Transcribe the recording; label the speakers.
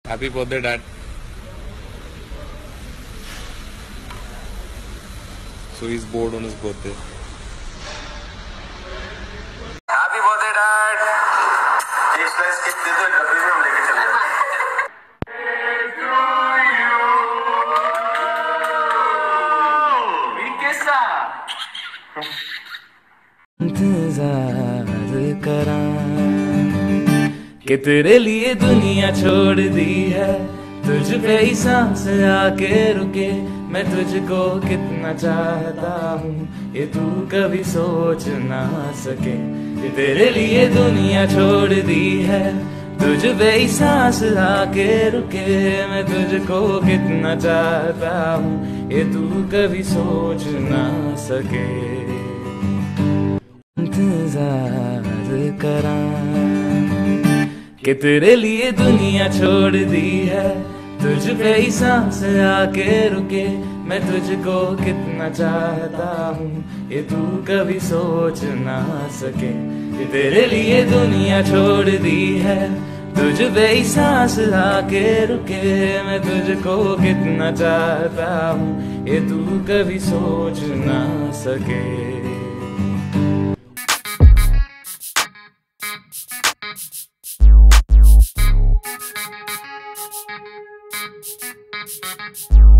Speaker 1: Happy birthday, Dad. So he's bored on his birthday.
Speaker 2: Happy birthday, Dad. एक slice cake दे दो, डब्बे में हम लेके चले जाएंगे।
Speaker 3: इंतजार करा कि तेरे लिए दुनिया छोड़ दी है, तुझ पे ही सांस आके रुके। मैं तुझको कितना चाहता हूँ ये तू कभी सोच ना सके। कि तेरे लिए दुनिया छोड़ दी है, तुझ पे ही सांस आके रुके। मैं तुझको कितना चाहता हूँ ये तू कभी सोच ना सके। इंतजार करा कि तेरे लिए दुनिया छोड़ दी है, तुझ पे ही सांस आके रुके। मैं तुझको कितना चाहता हूँ ये तू कभी सोच ना सके। कि तेरे लिए दुनिया छोड़ दी है, तुझ पे ही सांस आके रुके। मैं तुझको कितना चाहता हूँ ये तू कभी सोच ना सके। You